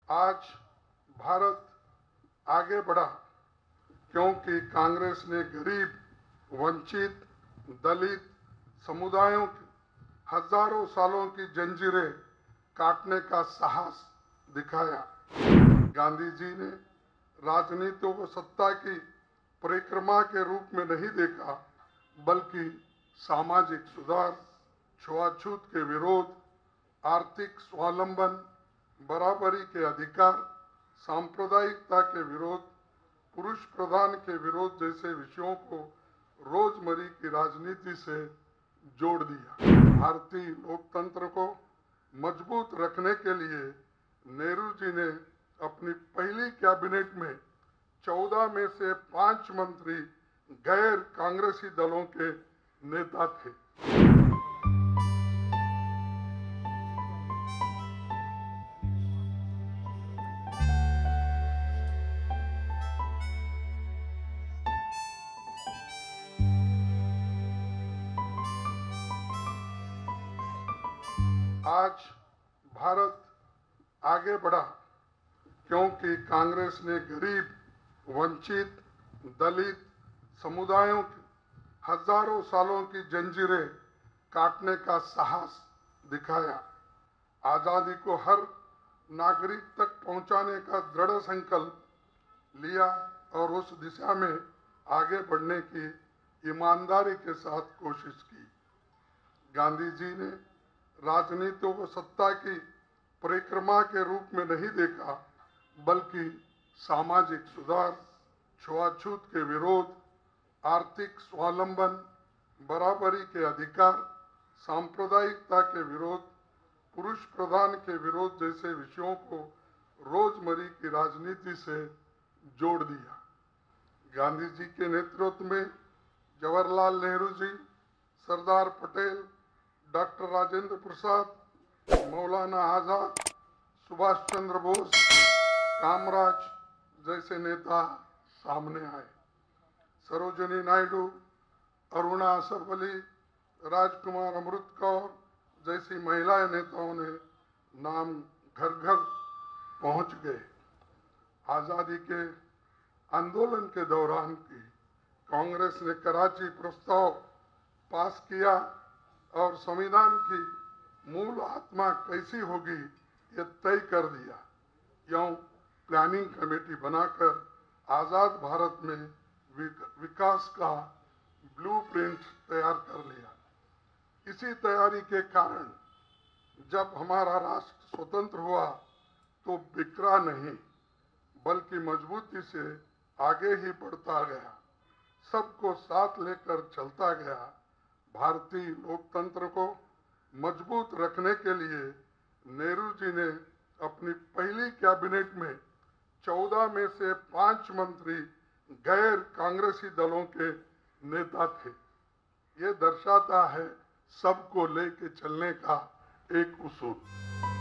आज भारत आगे बढ़ा क्योंकि कांग्रेस ने गरीब, वंचित, दलित समुदायों की हजारों सालों की जंजीरें काटने का साहस दिखाया। गांधी जी ने राजनीति को सत्ता की परिक्रमा के रूप में नहीं देखा, बल्कि सामाजिक सुधार, छुआछूत के विरोध, आर्थिक स्वावलंबन, बराबरी के अधिकार, सांप्रदायिकता के विरोध, पुरुष प्रधान के विरोध जैसे विषयों को रोजमर्रा की राजनीति से जोड़ दिया। भारतीय लोकतंत्र को मजबूत रखने के लिए नेहरू जी ने अपनी पहली कैबिनेट में 14 में से 5 मंत्री गैर कांग्रेसी दलों के नेता थे। आज भारत आगे बढ़ा क्योंकि कांग्रेस ने गरीब, वंचित, दलित समुदायों की हजारों सालों की जंजीरें काटने का साहस दिखाया। आजादी को हर नागरिक तक पहुंचाने का दृढ़ संकल्प लिया और उस दिशा में आगे बढ़ने की ईमानदारी के साथ कोशिश की। गांधी जी ने राजनीति को सत्ता की परिक्रमा के रूप में नहीं देखा, बल्कि सामाजिक सुधार, छुआछूत के विरोध, आर्थिक स्वावलंबन, बराबरी के अधिकार, सांप्रदायिकता के विरोध, पुरुष प्रधान के विरोध जैसे विषयों को रोजमर्रा की राजनीति से जोड़ दिया। गांधी जी के नेतृत्व में जवाहरलाल नेहरू जी, सरदार पटेल, डॉक्टर राजेंद्र प्रसाद, मौलाना आजाद, सुभाष चंद्र बोस, कामराज जैसे नेता सामने आए। सरोजिनी नायडू, अरुणा असफ अली, राजकुमार अमृत कौर जैसी महिला नेताओं ने नाम घर घर पहुंच गए। आजादी के आंदोलन के दौरान की कांग्रेस ने कराची प्रस्ताव पास किया और संविधान की मूल आत्मा कैसी होगी ये तय कर दिया। यूं प्लानिंग कमेटी बनाकर आजाद भारत में विकास का ब्लूप्रिंट तैयार कर लिया। इसी तैयारी के कारण जब हमारा राष्ट्र स्वतंत्र हुआ तो बिखरा नहीं, बल्कि मजबूती से आगे ही बढ़ता गया, सबको साथ लेकर चलता गया। भारतीय लोकतंत्र को मजबूत रखने के लिए नेहरू जी ने अपनी पहली कैबिनेट में 14 में से 5 मंत्री गैर कांग्रेसी दलों के नेता थे। ये दर्शाता है सबको लेके चलने का एक उसूल।